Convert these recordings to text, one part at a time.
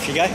Off you go.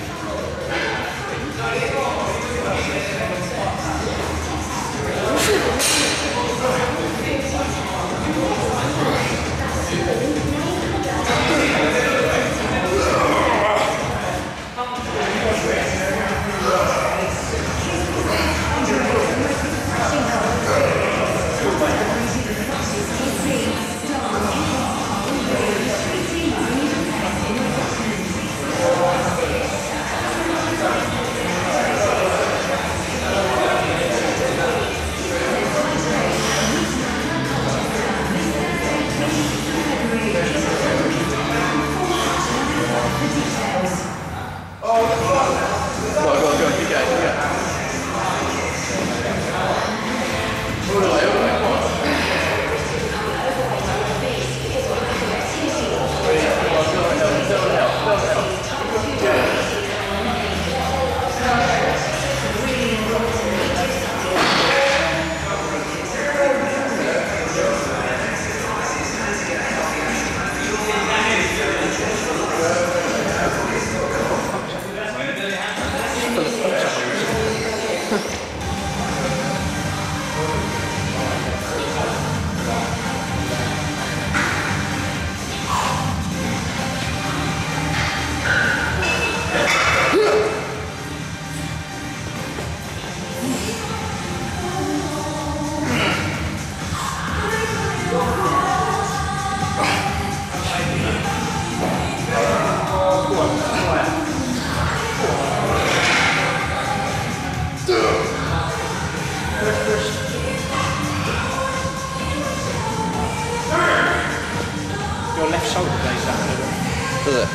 Your left shoulder goes down a little. Does it?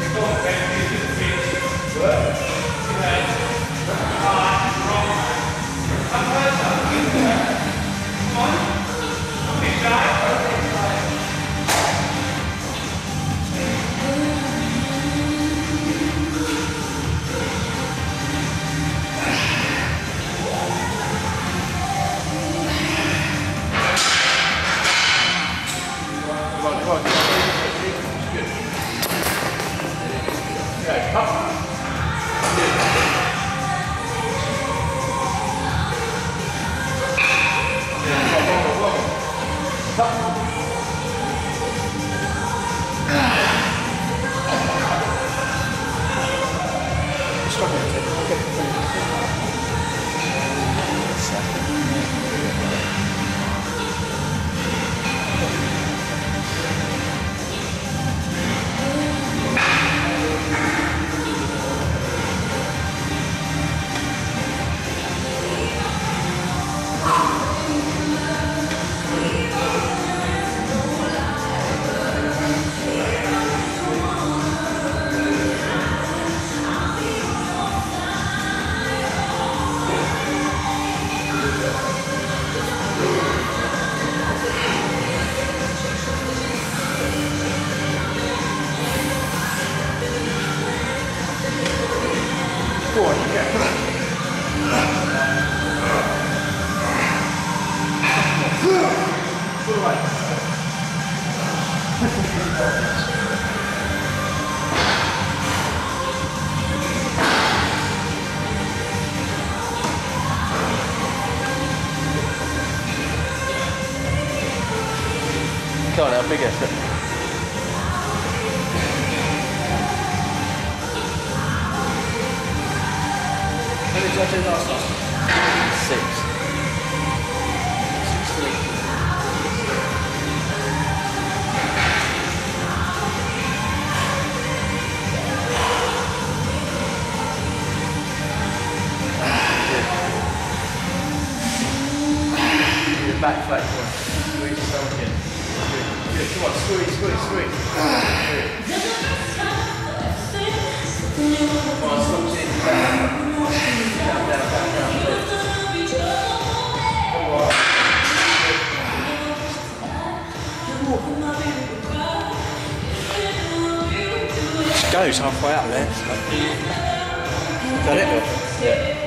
Go on, yeah. Come on now, big effort. How many did I do last time? 6. 6. Back flat, come on. Squeeze yourself in. Good, come on, squeeze, squeeze, squeeze. Good. Come on, stop sitting down. Down, down, down, down. Come on. It goes halfway out there. Is that it? Yeah.